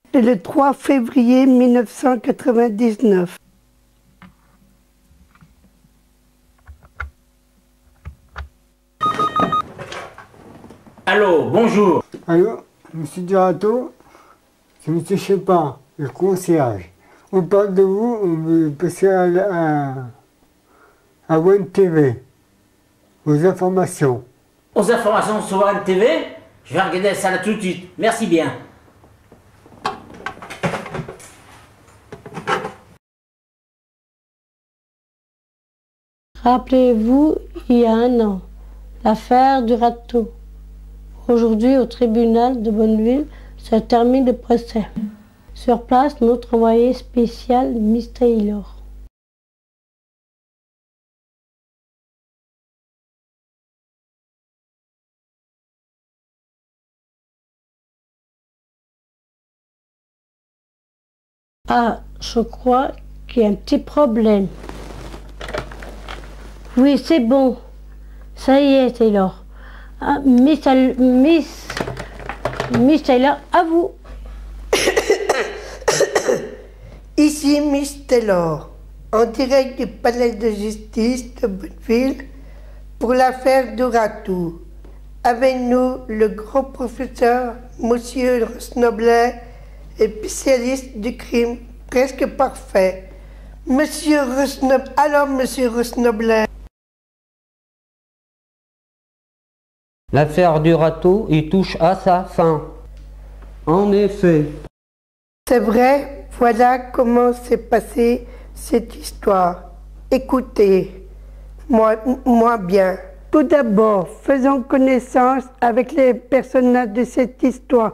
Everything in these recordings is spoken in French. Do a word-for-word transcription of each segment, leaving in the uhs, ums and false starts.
C'est le trois février mille neuf cent quatre-vingt-dix-neuf. Allô, bonjour. Allô, monsieur Durato, c'est monsieur Chepin, le concierge. On parle de vous, on veut passer à, à, à One T V, aux informations. Aux informations sur One T V, je vais regarder ça là tout de suite. Merci bien. Rappelez-vous, il y a un an, l'affaire du râteau. Aujourd'hui, au tribunal de Bonneville, se termine le procès. Sur place, notre envoyé spécial, Miss Taylor. Ah, je crois qu'il y a un petit problème. Oui, c'est bon. Ça y est, Taylor. Ah, Miss, Miss, Miss Taylor, à vous. Ici Miss Taylor, en direct du palais de justice de Bonneville pour l'affaire Durato. Avec nous, le grand professeur, Monsieur Rosnoblet, spécialiste du crime presque parfait. Monsieur Rosnoblet, alors Monsieur Rosnoblet. L'affaire Durato y touche à sa fin. En effet. C'est vrai, voilà comment s'est passée cette histoire. Écoutez, moi, moi bien. Tout d'abord, faisons connaissance avec les personnages de cette histoire.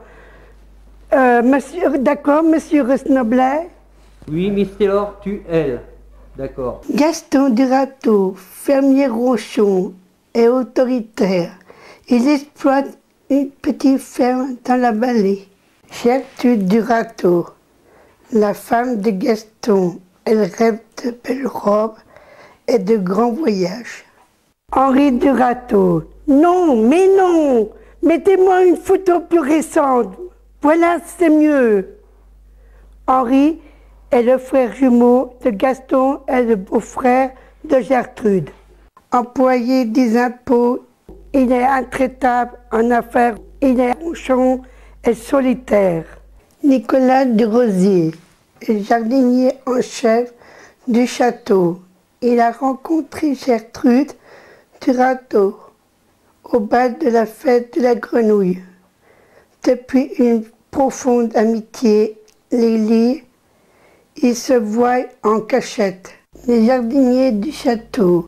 Euh, monsieur, d'accord, monsieur Rosnoblet? Oui, Miss Taylor, tu elle. D'accord. Gaston Durato, fermier rochon et autoritaire. Il exploite une petite ferme dans la vallée. Gertrude Durato, la femme de Gaston, elle rêve de belles robes et de grands voyages. Henri Durato, non, mais non, mettez-moi une photo plus récente. Voilà, c'est mieux. Henri est le frère jumeau de Gaston et le beau-frère de Gertrude. Employé des impôts, il est intraitable en affaires, il est ronchon et solitaire. Nicolas Desrosiers est jardinier en chef du château. Il a rencontré Gertrude Durato au bal de la fête de la grenouille. Depuis une profonde amitié, les lits, ils se voient en cachette. Les jardiniers du château.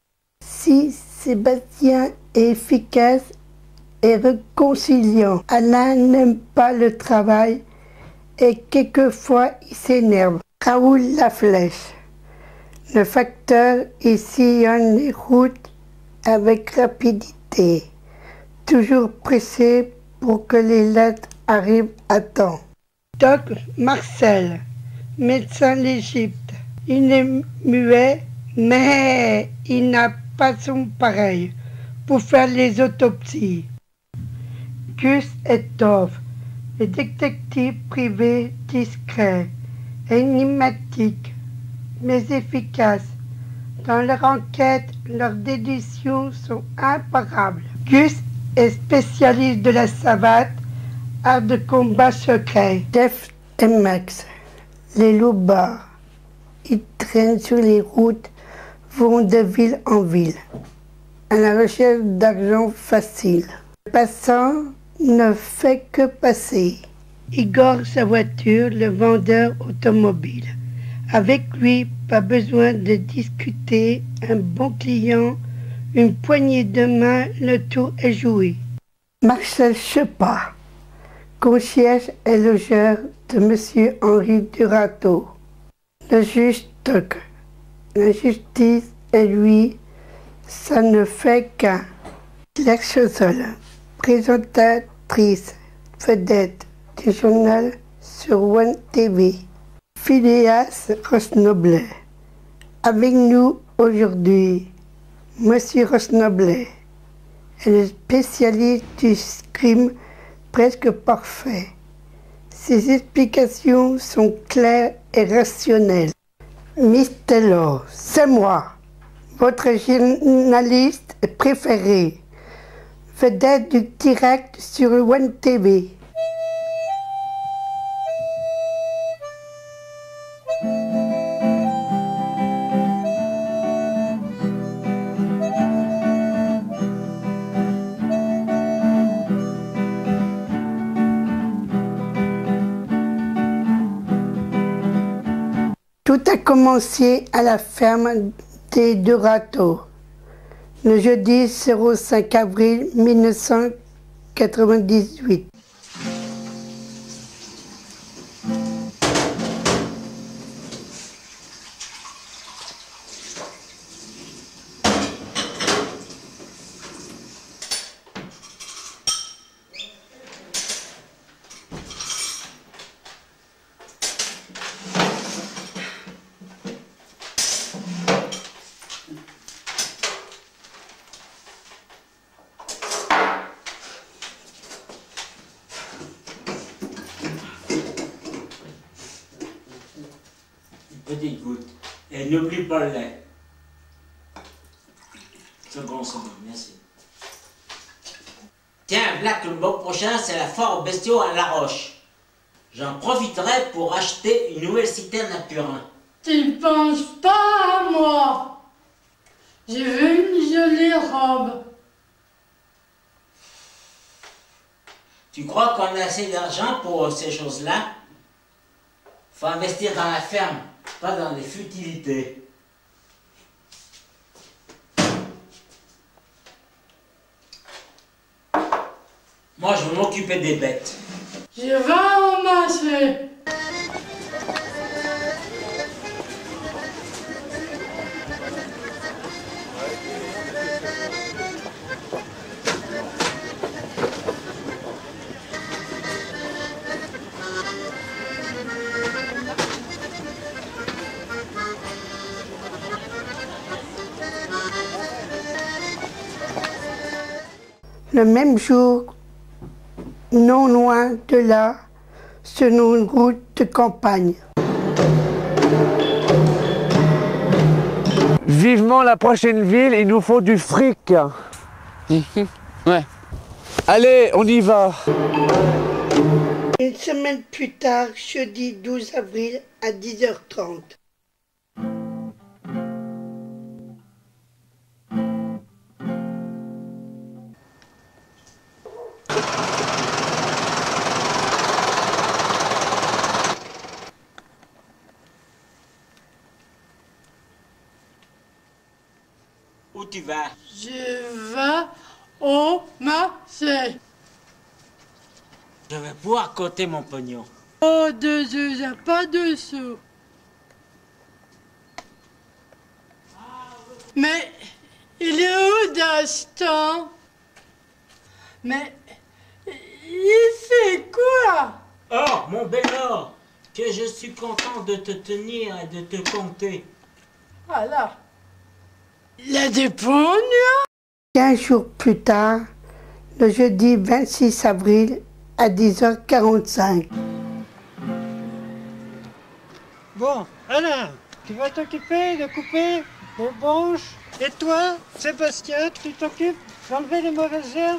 Si Sébastien est efficace et réconciliant, Alain n'aime pas le travail et quelquefois il s'énerve. Raoul Laflèche, le facteur, il sillonne les routes avec rapidité, toujours pressé pour que les lettres arrivent à temps. Doc Marcel, médecin d'Égypte, il est muet, mais il n'a pas son pareil pour faire les autopsies. Gus Etov, le détective privé discret, énigmatique, mais efficace. Dans leur enquête, leurs déductions sont imparables. Gus est spécialiste de la savate, art de combat secret. Jeff et Max, les loupards, ils traînent sur les routes, vont de ville en ville, à la recherche d'argent facile. Le passant ne fait que passer. Igor sa voiture, le vendeur automobile. Avec lui, pas besoin de discuter, un bon client, une poignée de main, le tour est joué. Marcel Chepin, concierge et logeur de Monsieur Henri Durato. Le juge Tuck, la justice et lui, ça ne fait qu'un. Claire Chazol, présentatrice vedette du journal sur One T V. Phileas Rosnoblet. Avec nous aujourd'hui, Monsieur Rosnoblet est le spécialiste du crime presque parfait. Ces explications sont claires et rationnelles. Miss Taylor, c'est moi, votre journaliste préféré, vedette du direct sur One T V. Tout a commencé à la ferme des Durato, le jeudi zéro cinq avril mille neuf cent quatre-vingt-dix-huit. Petite goutte. Et n'oublie pas le lait. C'est bon, c'est bon, merci. Tiens, là que le mois prochain, c'est la foire aux bestiaux à La Roche. J'en profiterai pour acheter une nouvelle citerne à Purin. Tu penses pas à moi? J'ai vu une jolie robe. Tu crois qu'on a assez d'argent pour ces choses-là? Faut investir dans la ferme, pas dans les futilités. Moi, je vais m'occuper des bêtes. Je vais ramasser. Le même jour, non loin de là, sur une route de campagne. Vivement la prochaine ville, il nous faut du fric. Ouais. Allez, on y va. Une semaine plus tard, jeudi douze avril à dix heures trente. Où tu vas? Je vais au marché. Je vais pouvoir compter mon pognon. Oh, de Dieu, j'ai pas de sous. Mais il est où Dastan? Mais il fait quoi? Oh, mon bel or, que je suis content de te tenir et de te compter. Voilà. Il a des pognons? Quinze jours plus tard, le jeudi vingt-six avril à dix heures quarante-cinq. Bon, Alain, tu vas t'occuper de couper les branches. Et toi, Sébastien, tu t'occupes d'enlever les mauvaises herbes.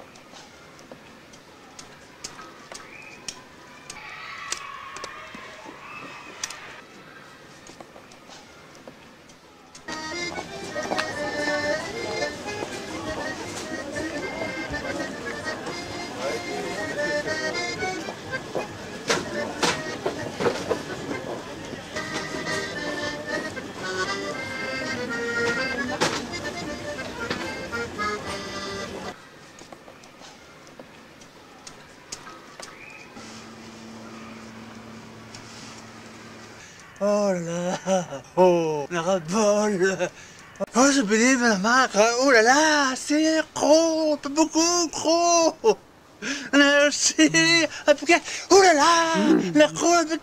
Oh là, oh, le ras-bol. Oh, je believe la marque. Oh là là, c'est gros, beaucoup gros. Merci. Oh là là, la gros.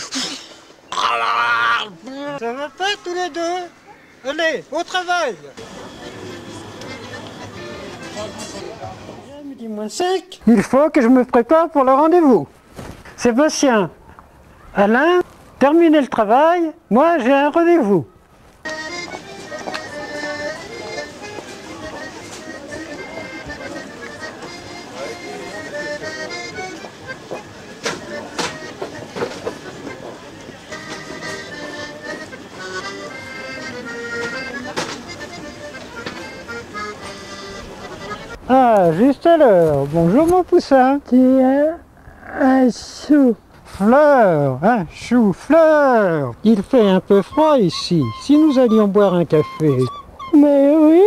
Ça va pas tous les deux? Allez, au travail. Midi moins cinq. Il faut que je me prépare pour le rendez-vous. Sébastien, Alain, terminez le travail, moi j'ai un rendez-vous. Ah, juste à l'heure. Bonjour mon poussin. Tu as un chou-fleur, un chou-fleur. Il fait un peu froid ici. Si nous allions boire un café. Mais oui.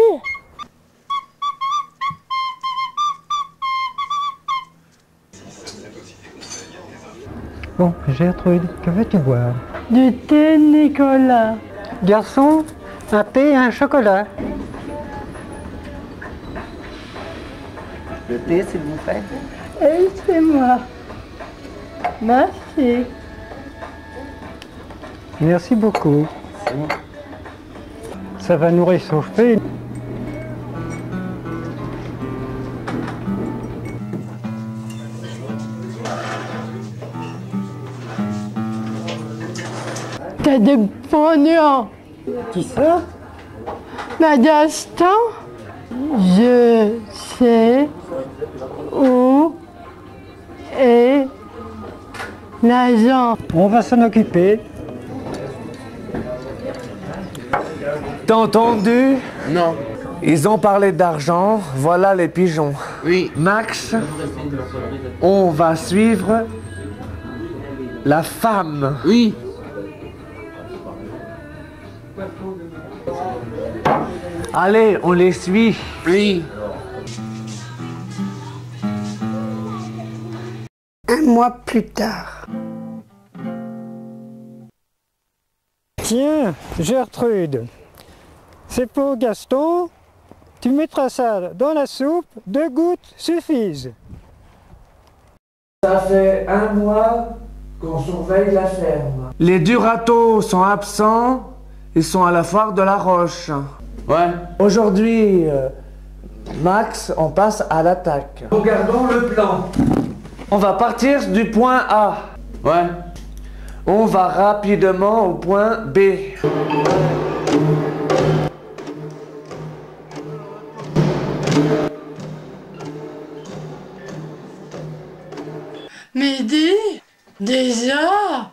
Bon, Gertrude, que veux-tu boire? Du thé Nicolas. Garçon, un thé et un chocolat. Le thé, s'il vous plaît. Et c'est moi. Merci. Merci beaucoup. Ça va nous réchauffer. T'as des pognons. Qui ça? Gaston, je sais où est l'agent. On va s'en occuper. T'as entendu? Non. Ils ont parlé d'argent, voilà les pigeons. Oui. Max, on va suivre la femme. Oui. Allez, on les suit. Oui. Un mois plus tard. Tiens, Gertrude, c'est pour Gaston. Tu mettras ça dans la soupe, deux gouttes suffisent. Ça fait un mois qu'on surveille la ferme. Les Durato sont absents, ils sont à la foire de la Roche. Ouais. Aujourd'hui, euh, Max, on passe à l'attaque. Regardons le plan. On va partir du point A. Ouais. On va rapidement au point B. Midi? Déjà?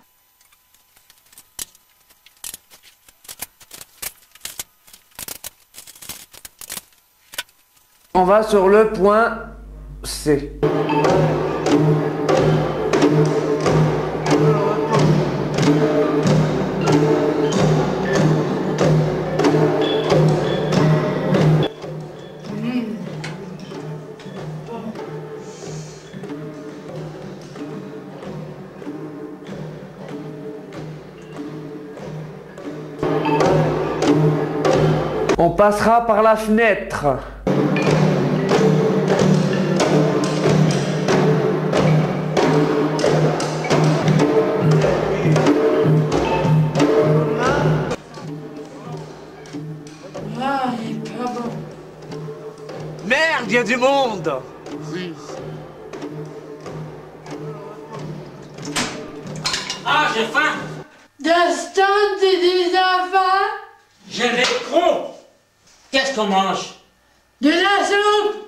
On va sur le point C. On passera par la fenêtre. Ah, il est pas bon. Merde, il y a du monde. Oui. Ah, j'ai faim. Gaston, tu dis faim? J'ai les crocs. Qu'est-ce qu'on mange? De la soupe?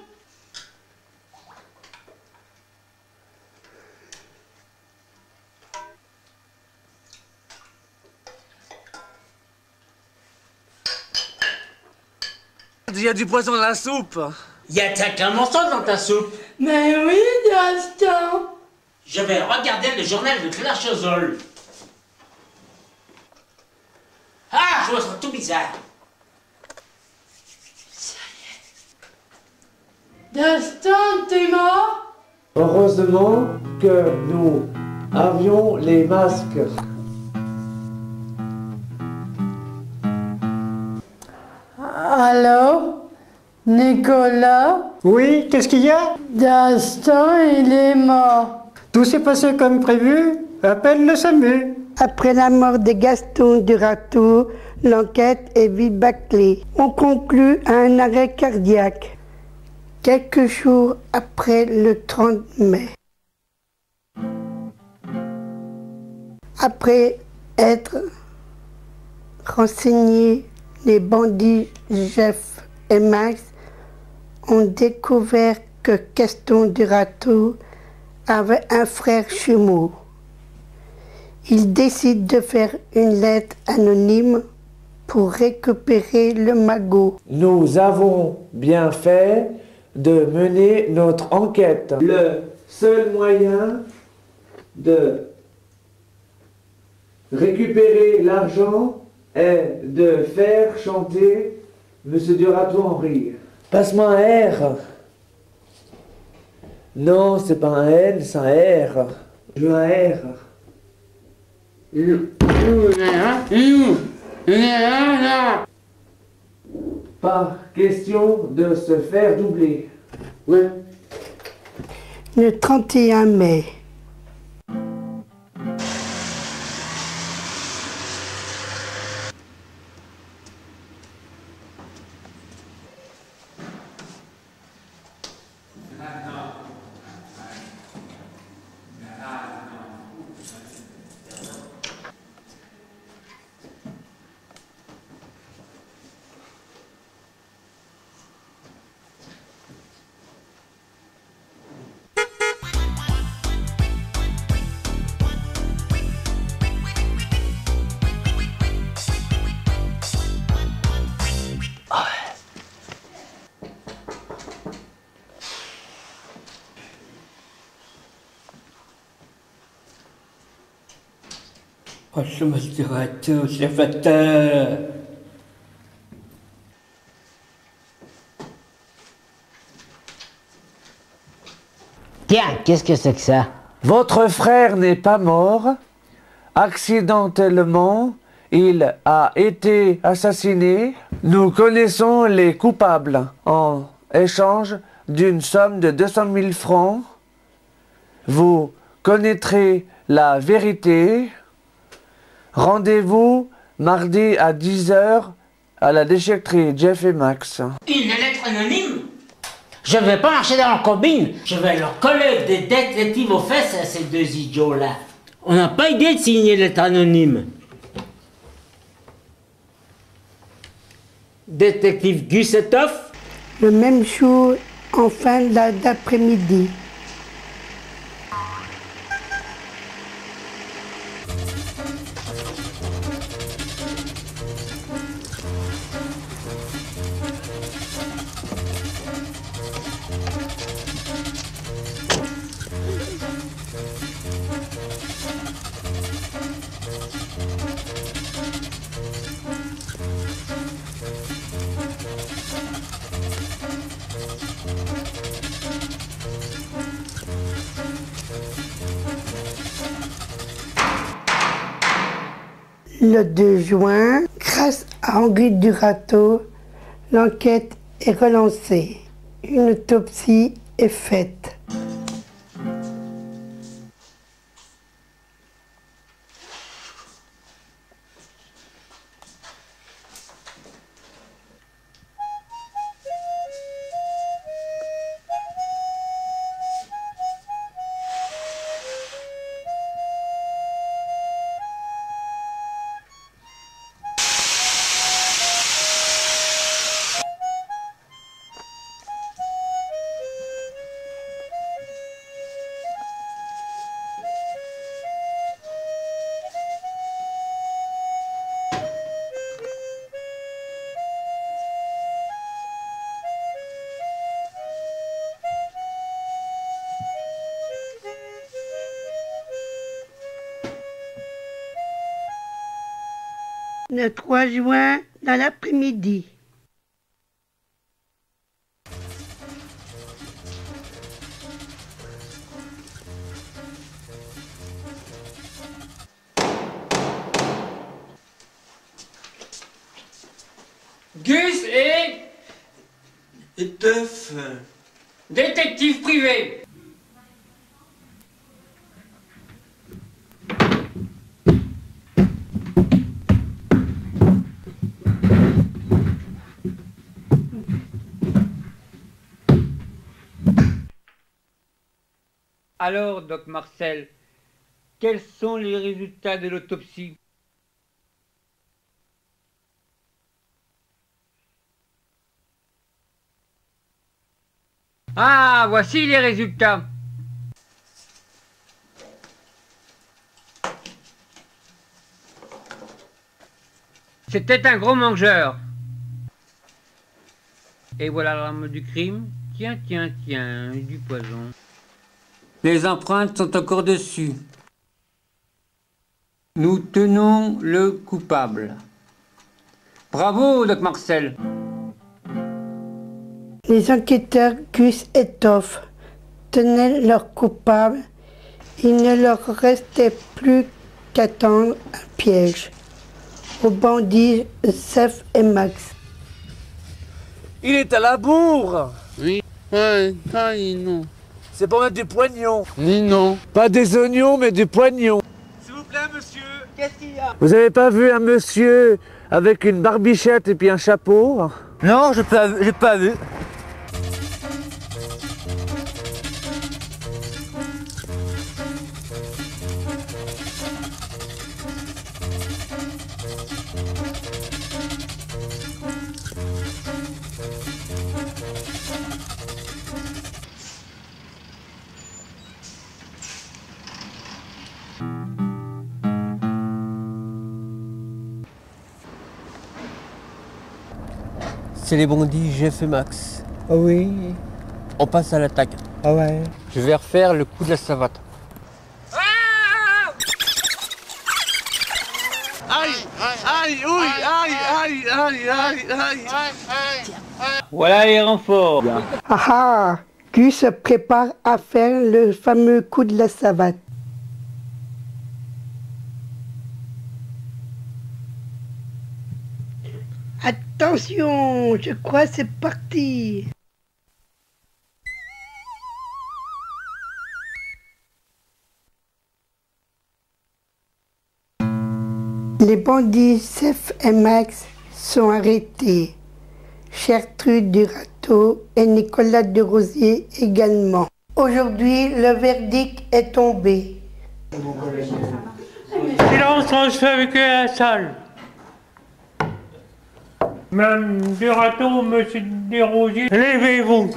Il y a du poisson dans la soupe. Il y a un clemenceau dans ta soupe. Mais oui, Gaston. Je vais regarder le journal de Claire Chazol. Ah, je me sens tout bizarre. Gaston, t'es mort? Heureusement que nous avions les masques. Allô? Nicolas? Oui, qu'est-ce qu'il y a? Gaston, il est mort. Tout s'est passé comme prévu. Appelle le SAMU. Après la mort de Gaston Durato, l'enquête est vite bâclée. On conclut à un arrêt cardiaque. Quelques jours après le trente mai. Après être renseignés, les bandits Jeff et Max ont découvert que Gaston Durato avait un frère jumeau. Ils décident de faire une lettre anonyme pour récupérer le magot. Nous avons bien fait de mener notre enquête. Le seul moyen de récupérer l'argent est de faire chanter Monsieur Durato en rire. Passe-moi un R. Non, c'est pas un N, c'est un R. Je veux un R. Pas question de se faire doubler. Ouais. Le trente et un mai. Franchement, Monsieur Durato, c'est fatal. Tiens, qu'est-ce que c'est que ça? Votre frère n'est pas mort. Accidentellement, il a été assassiné. Nous connaissons les coupables en échange d'une somme de deux cent mille francs. Vous connaîtrez la vérité. Rendez-vous mardi à dix heures à la déchetterie Jeff et Max. Une lettre anonyme? Je vais pas marcher dans leur combine. Je vais leur coller des détectives aux fesses à ces deux idiots-là. On n'a pas idée de signer lettre anonyme. Détective Gussetov? Le même jour, en fin d'après-midi. Le deux juin, grâce à Henri Durato, l'enquête est relancée. Une autopsie est faite. Le trois juin, dans l'après-midi. Gus et... Et Teuf. Détective privé. Alors, Doc Marcel, Quels sont les résultats de l'autopsie? Ah, voici les résultats. C'était un gros mangeur. Et voilà l'arme du crime. Tiens, tiens, tiens, du poison. Les empreintes sont encore dessus. Nous tenons le coupable. Bravo, Doc Marcel. Les enquêteurs Gus et Toff tenaient leur coupable. Il ne leur restait plus qu'à tendre un piège aux bandits Seth et Max. Il est à la bourre. Oui. Ouais, ah, non. C'est pour mettre du poignon. Ni non. Pas des oignons, mais du poignon. S'il vous plaît, monsieur. Qu'est-ce qu'il y a? Vous avez pas vu un monsieur avec une barbichette et puis un chapeau? Non, j'ai pas, j'ai pas vu. C'est les bandits Jeff et Max. Ah oui. On passe à l'attaque. Ah ouais. Je vais refaire le coup de la savate. Aïe, aïe, oui, aïe, aïe, aïe, aïe, aïe. Voilà les renforts. Ah ah! Gus se prépare à faire le fameux coup de la savate. Attention, je crois que c'est parti. Les bandits Seth et Max sont arrêtés. Gertrude Durato et Nicolas Desrosiers également. Aujourd'hui, le verdict est tombé. Silence, on se fait avec la salle. Madame Durato, monsieur Desrosiers, levez-vous.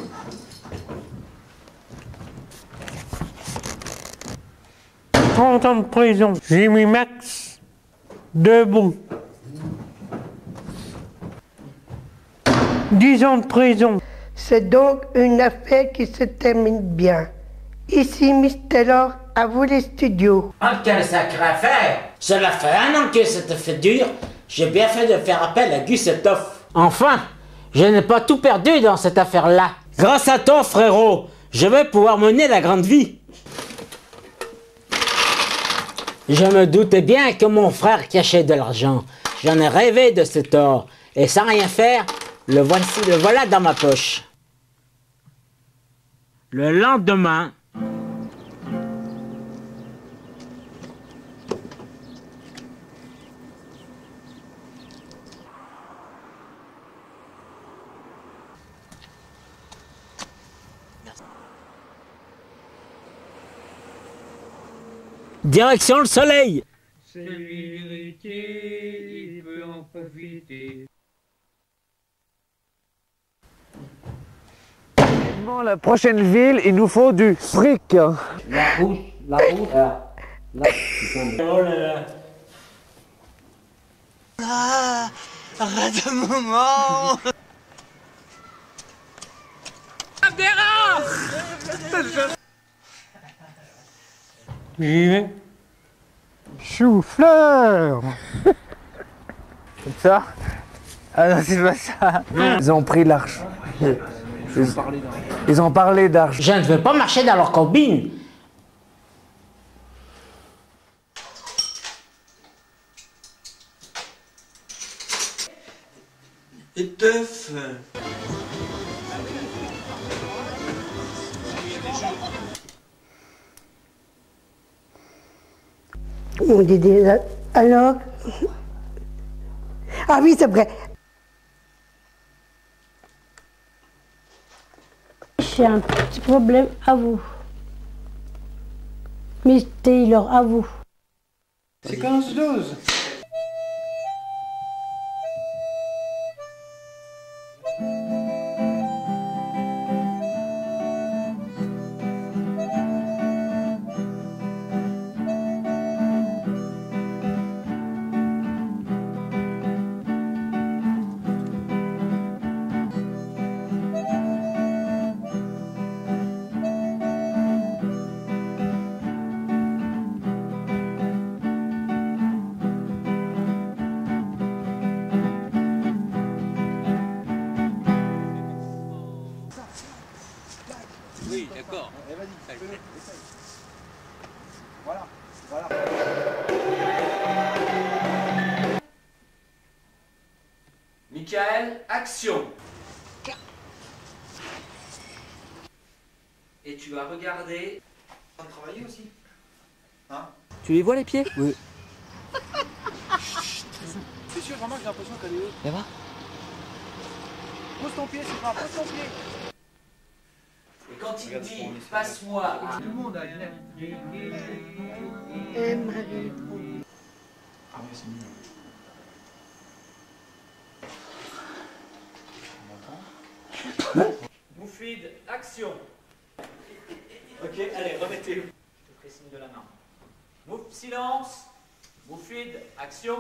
trente ans de prison. J'ai mis Max debout. dix ans de prison. C'est donc une affaire qui se termine bien. Ici, Miss Taylor, à vous les studios. Ah, quelle sacrée affaire! Cela fait un an que c'était fait dur. J'ai bien fait de faire appel à Gus et Toff. Enfin, je n'ai pas tout perdu dans cette affaire-là. Grâce à toi, frérot, je vais pouvoir mener la grande vie. Je me doutais bien que mon frère cachait de l'argent. J'en ai rêvé de cet or. Et sans rien faire, le voici, le voilà dans ma poche. Le lendemain... Direction le soleil. C'est l'héritier, il peut en profiter. Dans la prochaine ville, il nous faut du fric. La rouge, la rouge. Là. Là. Oh là là. Ah, arrête un moment. J'y vais. Chou-fleur. Comme ça? Ah non, c'est pas ça. Ils ont pris l'arche. Ils, ils ont parlé d'arche. Je ne veux pas marcher dans leur combine. Et teuf. On dit déjà. Alors. Ah oui, c'est vrai. J'ai un petit problème à vous. Miss Taylor, à vous. Séquence douze. Oui, d'accord. Voilà, voilà. Michael, action. Et tu vas regarder. On va travailler aussi. Hein? Tu les vois les pieds? Oui. C'est sûr vraiment que j'ai l'impression qu'elle est haute. Viens voir. Pose ton pied, c'est pas, pose ton pied. Et quand il dit passe-moi. Tout le monde a une lettre. Et Marie. Ah oui, c'est mieux. On entend? Moufid, action. Ok, allez, remettez-le. Je te ferai signe de la main. Mouf, silence. Moufid, action.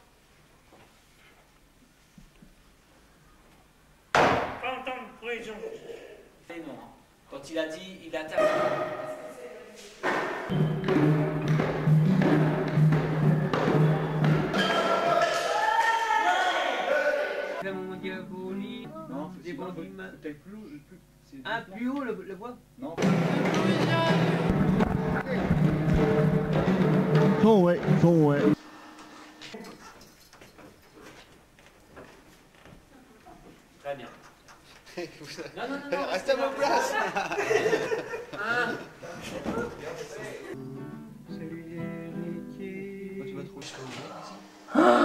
Pas entendre prison. Et non, hein. Quand il a dit, il a tapé. Mon diabolique. Non, Des c'est pas bandits le ma- peut-être plus haut. plus- c'est- Un plus haut, le, le bois? Non. Son ouais, son ouais. Très bien. Non, non, non, non. Restez à vos places. Un. Celui des métiers. Tu vas trouver.